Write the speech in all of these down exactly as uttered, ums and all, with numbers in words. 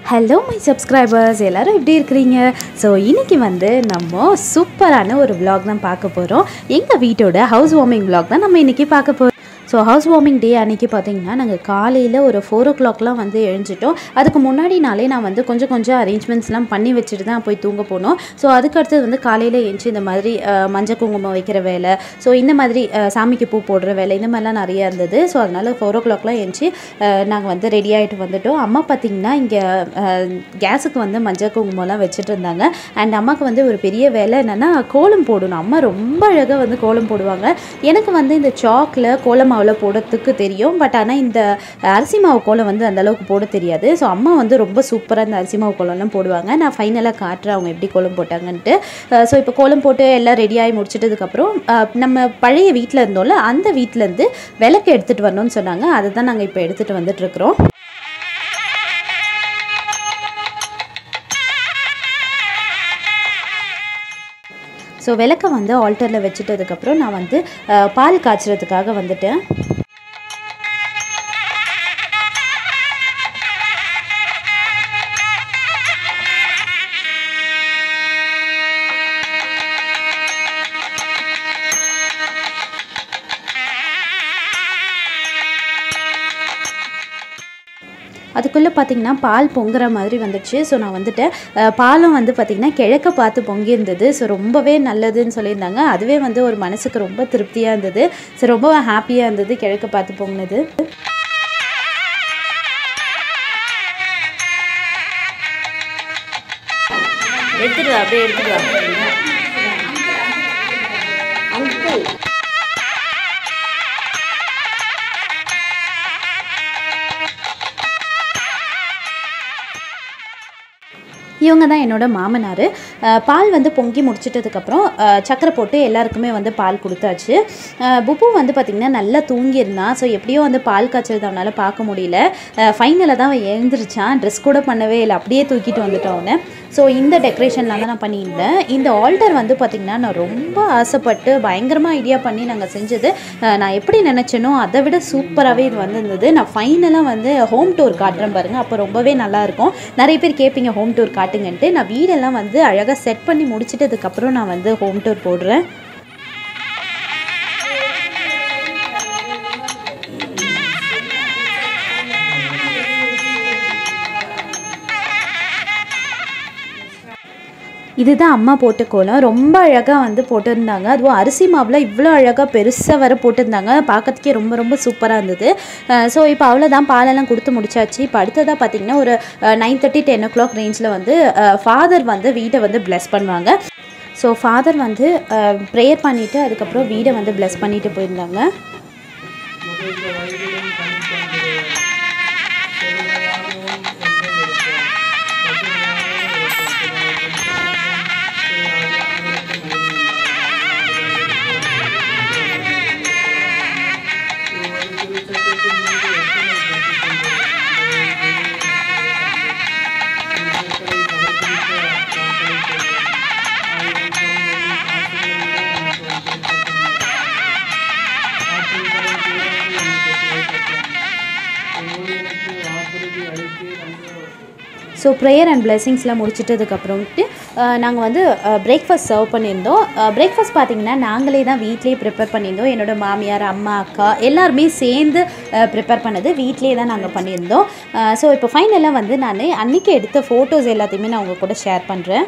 Hello my subscribers, எல்லாரும் எப்படி இருக்கீங்க? சோ இன்னைக்கு வந்து நம்ம சூப்பரான ஒரு vlog தான் பார்க்க போறோம். எங்க வீட்டோட ஹவுஸ் வார்மிங் vlog தான் நம்ம இன்னைக்கு பார்க்க போறோம். ஸோ ஹவுஸ் வார்மிங் டே அன்றைக்கி பார்த்திங்கன்னா நாங்கள் காலையில் ஒரு ஃபோர் ஓ கிளாக்லாம் வந்து எழுஞ்சிட்டோம். அதுக்கு முன்னாடி நாளே நான் வந்து கொஞ்சம் கொஞ்சம் அரேஞ்ச்மெண்ட்ஸ்லாம் பண்ணி வச்சுட்டு தான் போய் தூங்க போனோம். ஸோ அதுக்கடுத்தது வந்து காலையில் எழுந்துச்சி இந்த மாதிரி மஞ்சள் குங்குமம் வைக்கிற வேலை, ஸோ இந்த மாதிரி சாமிக்கு பூ போடுற வேலை, இந்த மாதிரிலாம் நிறையா இருந்தது. ஸோ அதனால் ஃபோர் ஓ கிளாக்லாம் எழுந்துச்சி நாங்கள் வந்து ரெடி ஆகிட்டு வந்துவிட்டோம். அம்மா பார்த்திங்கன்னா இங்கே கேஸுக்கு வந்து மஞ்சள் குங்குமம்லாம் வச்சுட்டு இருந்தாங்க. அண்ட் அம்மாவுக்கு வந்து ஒரு பெரிய வேலை என்னென்னா கோலம் போடணும். அம்மா ரொம்ப அழகாக வந்து கோலம் போடுவாங்க. எனக்கு வந்து இந்த சாக்கில் கோலம் அவ்வளோ போடுறதுக்கு தெரியும், பட் ஆனால் இந்த அரிசி மாவு கோலம் வந்து அந்தளவுக்கு போட தெரியாது. ஸோ அம்மா வந்து ரொம்ப சூப்பராக இந்த அரிசி மாவு கோலம்லாம் போடுவாங்க. நான் ஃபைனலாக காட்டுறேன் அவங்க எப்படி கோலம் போட்டாங்கன்ட்டு. ஸோ இப்போ கோலம் போட்டு எல்லாம் ரெடியாகி முடிச்சிட்டதுக்கப்புறம் நம்ம பழைய வீட்டில் இருந்தோம்ல, அந்த வீட்டிலேருந்து விளக்கு எடுத்துகிட்டு வரணும்னு சொன்னாங்க. அதை தான் நாங்கள் இப்போ எடுத்துகிட்டு வந்துட்டுருக்குறோம். ஸோ விளக்கை வந்து ஆல்டரில் வச்சுட்டதுக்கப்புறம் நான் வந்து பால் காய்ச்சறதுக்காக வந்துட்டேன். அதுக்குள்ளே பார்த்திங்கன்னா பால் பொங்குற மாதிரி வந்துடுச்சு. ஸோ நான் வந்துட்டு பாலும் வந்து பார்த்திங்கன்னா கிழக்க பார்த்து பொங்கி இருந்தது. ஸோ ரொம்பவே நல்லதுன்னு சொல்லியிருந்தாங்க. அதுவே வந்து ஒரு மனசுக்கு ரொம்ப திருப்தியாக இருந்தது. ஸோ ரொம்ப ஹாப்பியாக இருந்தது கிழக்க பார்த்து பொங்கினது. எடுத்துடுவா அப்படியே எடுத்துடுவா அங்கிள். இவங்க தான் என்னோடய மாமனார். பால் வந்து பொங்கி முடிச்சிட்டதுக்கப்புறம் சக்கரை போட்டு எல்லாருக்குமே வந்து பால் கொடுத்தாச்சு. புப்பு வந்து பார்த்திங்கன்னா நல்லா தூங்கியிருந்தான். ஸோ எப்படியோ வந்து பால் காய்ச்சல் அவனால் பார்க்க முடியல. ஃபைனலாக தான் அவன் எழுந்திரிச்சான். ட்ரெஸ் கூட பண்ணவே இல்லை, அப்படியே தூக்கிட்டு வந்துட்டான் அவனை. ஸோ இந்த டெக்கரேஷன்லாம் தான் நான் பண்ணியிருந்தேன். இந்த ஆல்டர் வந்து பார்த்திங்கன்னா நான் ரொம்ப ஆசைப்பட்டு பயங்கரமாக ஐடியா பண்ணி நாங்கள் செஞ்சது. நான் எப்படி நினச்சேனோ அதை விட சூப்பராகவே இது வந்திருந்தது. நான் ஃபைனலாக வந்து ஹோம் டூர் காட்டுறேன் பாருங்கள், அப்போ ரொம்பவே நல்லாயிருக்கும். நிறைய பேர் கேட்பீங்க ஹோம் டூர் காட்டுங்கன்ட்டு. நான் வீடெல்லாம் வந்து அழகாக செட் பண்ணி முடிச்சிட்டதுக்கப்புறம் நான் வந்து ஹோம் டூர் போடுறேன். இதுதான் அம்மா போட்ட கோலம். ரொம்ப அழகாக வந்து போட்டிருந்தாங்க. அதுவும் அரிசி மாவில் இவ்வளோ அழகாக பெருசாக வர போட்டிருந்தாங்க. பார்க்கறதுக்கே ரொம்ப ரொம்ப சூப்பராக இருந்தது. ஸோ இப்போ அவ்வளோதான், பாலெல்லாம் கொடுத்து முடிச்சாச்சு. இப்போ அடுத்ததாக பார்த்திங்கன்னா ஒரு nine thirty ten o'clock ரேஞ்சில் வந்து ஃபாதர் வந்து வீட்டை வந்து பிளஸ் பண்ணுவாங்க. ஸோ ஃபாதர் வந்து ப்ரேயர் பண்ணிவிட்டு அதுக்கப்புறம் வீடை வந்து பிளஸ் பண்ணிட்டு போயிருந்தாங்க. ஸோ ப்ரேயர் அண்ட் பிளெஸிங்ஸ்லாம் முடிச்சிட்டதுக்கப்புறம்ட்டு நாங்கள் வந்து பிரேக்ஃபாஸ்ட் சர்வ் பண்ணியிருந்தோம். பிரேக்ஃபாஸ்ட் பார்த்திங்கன்னா நாங்களே தான் வீட்லேயே ப்ரிப்பேர் பண்ணியிருந்தோம். என்னோடய மாமியார், அம்மா, அக்கா எல்லாருமே சேர்ந்து ப்ரிப்பேர் பண்ணது வீட்லேயே தான் நாங்கள் பண்ணியிருந்தோம். ஸோ இப்போ ஃபைனலாக வந்து நான் அன்றைக்கி எடுத்த ஃபோட்டோஸ் எல்லாத்தையுமே நான் உங்கள் கூட ஷேர் பண்ணுறேன்.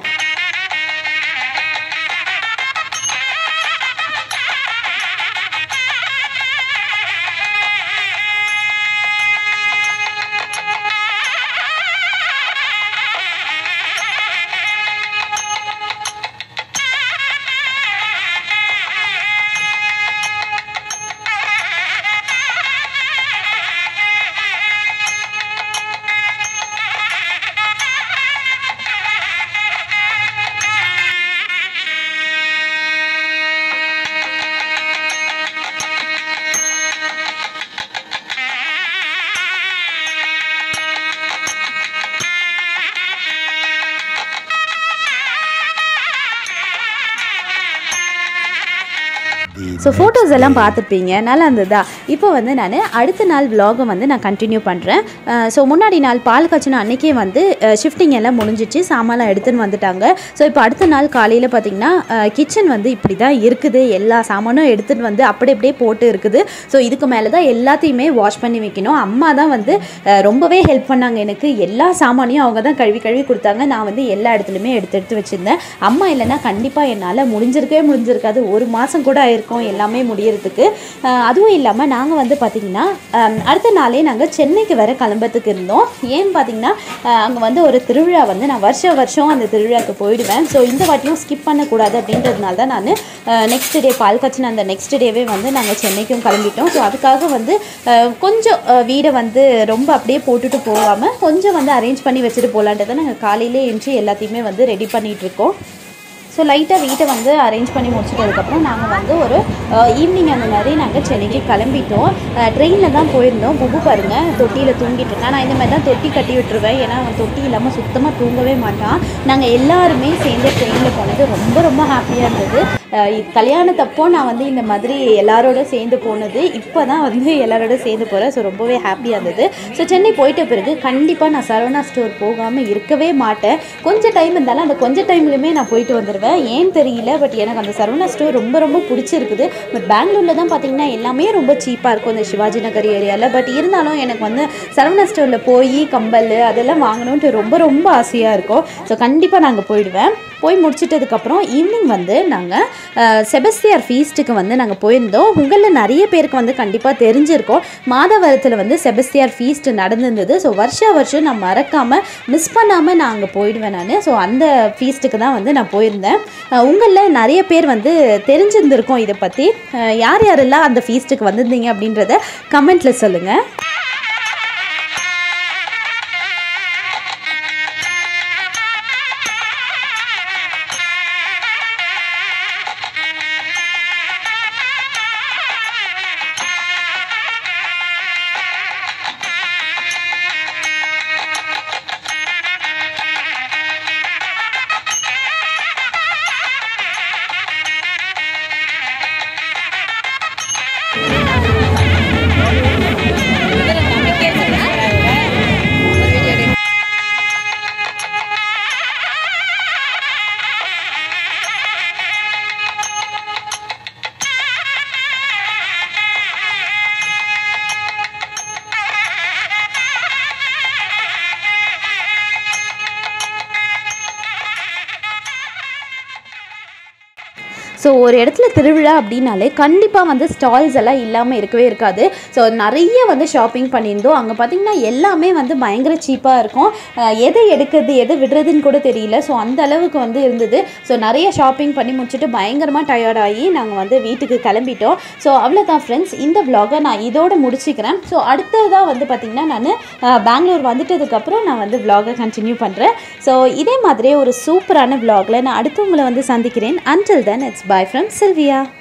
ஸோ ஃபோட்டோஸ் எல்லாம் பார்த்துருப்பீங்க, நல்லா இருந்ததா? இப்போ வந்து நான் அடுத்த நாள் விலாகை வந்து நான் கண்டினியூ பண்ணுறேன். ஸோ முன்னாடி நாள் பால் காய்ச்சின அன்றைக்கே வந்து ஷிஃப்டிங் எல்லாம் முடிஞ்சிச்சு, சாமான்லாம் எடுத்துன்னு வந்துட்டாங்க. ஸோ இப்போ அடுத்த நாள் காலையில் பார்த்திங்கன்னா கிச்சன் வந்து இப்படி தான் இருக்குது. எல்லா சாமானும் எடுத்துகிட்டு வந்து அப்படி அப்படியே போட்டு இருக்குது. ஸோ இதுக்கு மேலே தான் எல்லாத்தையுமே வாஷ் பண்ணி வைக்கணும். அம்மா தான் வந்து ரொம்பவே ஹெல்ப் பண்ணாங்க எனக்கு. எல்லா சாமானையும் அவங்க தான் கழுவி கழுவி கொடுத்தாங்க. நான் வந்து எல்லா இடத்துலையுமே எடுத்து எடுத்து வச்சுருந்தேன். அம்மா இல்லைன்னா கண்டிப்பாக என்னால் முடிஞ்சிருக்கவே முடிஞ்சிருக்காது. ஒரு மாதம் கூட ஆயிருக்கும் எல்லாமே முடியறதுக்கு. அதுவும் இல்லாமல் நாங்கள் வந்து பார்த்திங்கன்னா அடுத்த நாளே நாங்கள் சென்னைக்கு வர கிளம்பத்துக்கு இருந்தோம். ஏன்னு பார்த்திங்கன்னா அங்கே வந்து ஒரு திருவிழா வந்து நான் வருஷம் வருஷம் அந்த திருவிழாவுக்கு போயிடுவேன். ஸோ இந்த வாட்டியும் ஸ்கிப் பண்ணக்கூடாது அப்படின்றதுனால தான் நான் நெக்ஸ்ட் டே பால் காய்ச்சின அந்த நெக்ஸ்ட் டேவே வந்து நாங்கள் சென்னைக்கும் கிளம்பிட்டோம். ஸோ அதுக்காக வந்து கொஞ்சம் வீடை வந்து ரொம்ப அப்படியே போட்டுட்டு போகாமல் கொஞ்சம் வந்து அரேஞ்ச் பண்ணி வச்சுட்டு போகலான்றதை நாங்கள் காலையிலே எழுந்து எல்லாத்தையுமே வந்து ரெடி பண்ணிகிட்ருக்கோம். ஸோ லைட்டாக வீட்டை வந்து அரேஞ்ச் பண்ணி முடிச்சிட்டதுக்கப்புறம் நாங்கள் வந்து ஒரு ஈவினிங் அந்த மாதிரி நாங்கள் சென்னைக்கு கிளம்பிட்டோம். ட்ரெயினில் தான் போயிருந்தோம். புகு பாருங்கள் தொட்டியில் தூங்கிட்டு இருக்கேன். நான் இந்த மாதிரி தான் தொட்டி கட்டி விட்டுருவேன், ஏன்னா அவன் தொட்டி இல்லாமல் சுத்தமாக தூங்கவே மாட்டான். நாங்கள் எல்லாருமே சேர்ந்து ட்ரெயினில் போனது ரொம்ப ரொம்ப ஹாப்பியாக இருந்தது. கல்யாணத்தப்போ நான் வந்து இந்த மாதிரி எல்லாரோட சேர்ந்து போனது, இப்போ தான் வந்து எல்லாரோட சேர்ந்து போகிறேன். ஸோ ரொம்பவே ஹாப்பியாக இருந்தது. ஸோ சென்னை போயிட்ட பிறகு கண்டிப்பாக நான் சரவணா ஸ்டோர் போகாமல் இருக்கவே மாட்டேன். கொஞ்சம் டைம் இருந்தாலும் அந்த கொஞ்சம் டைம்லையுமே நான் போயிட்டு வந்துடுவேன். ஏன் தெரியல, பட் எனக்கு அந்த சரவணா ஸ்டோர் ரொம்ப ரொம்ப பிடிச்சிருக்குது. பட் பெங்களூரில் தான் பார்த்திங்கன்னா எல்லாமே ரொம்ப சீப்பாக இருக்கும் இந்த சிவாஜி நகர் ஏரியாவில். பட் இருந்தாலும் எனக்கு வந்து சரவணா ஸ்டோரில் போய் கம்பல் அதெல்லாம் வாங்கணுன்ட்டு ரொம்ப ரொம்ப ஆசையாக இருக்கும். ஸோ கண்டிப்பாக நாங்கள் போயிடுவேன். போய் முடிச்சிட்டதுக்கப்புறம் ஈவினிங் வந்து நாங்கள் செபஸ்தியார் ஃபீஸ்ட்டுக்கு வந்து நாங்கள் போயிருந்தோம். உங்களில் நிறைய பேருக்கு வந்து கண்டிப்பாக தெரிஞ்சிருக்கோம், மாதவரத்தில் வந்து செபஸ்தியார் ஃபீஸ்ட் நடந்திருந்தது. ஸோ வருஷா வருஷம் நான் மறக்காமல் மிஸ் பண்ணாமல் நான் அங்கே போயிடுவேன் நான். ஸோ அந்த ஃபீஸ்ட்டுக்கு தான் வந்து நான் போயிருந்தேன். உங்களில் நிறைய பேர் வந்து தெரிஞ்சிருந்திருக்கோம் இதை பற்றி. யார் யாரெல்லாம் அந்த ஃபீஸ்ட்டுக்கு வந்திருந்தீங்க அப்படின்றத கமெண்ட்டில் சொல்லுங்கள். ஸோ ஒரு இடத்துல திருவிழா அப்படின்னாலே கண்டிப்பாக வந்து ஸ்டால்ஸ் எல்லாம் இல்லாமல் இருக்கவே இருக்காது. ஸோ நிறைய வந்து ஷாப்பிங் பண்ணியிருந்தோம். அங்கே பார்த்திங்கன்னா எல்லாமே வந்து பயங்கர சீப்பாக இருக்கும். எதை எடுக்கிறது எதை விடுறதுன்னு கூட தெரியல. ஸோ அந்த அளவுக்கு வந்து இருந்தது. ஸோ நிறைய ஷாப்பிங் பண்ணி முடிச்சுட்டு பயங்கரமாக டயர்டாகி நாங்கள் வந்து வீட்டுக்கு கிளம்பிட்டோம். ஸோ அவ்வளோதான் ஃப்ரெண்ட்ஸ், இந்த விலாகை நான் இதோடு முடிச்சுக்கிறேன். ஸோ அடுத்ததாக வந்து பார்த்திங்கன்னா நான் பெங்களூர் வந்துட்டதுக்கப்புறம் நான் வந்து விலாகை கண்டினியூ பண்ணுறேன். ஸோ இதே மாதிரியே ஒரு சூப்பரான விலாகில் நான் அடுத்தவங்களை வந்து சந்திக்கிறேன். Until then, it's bye from Silvia.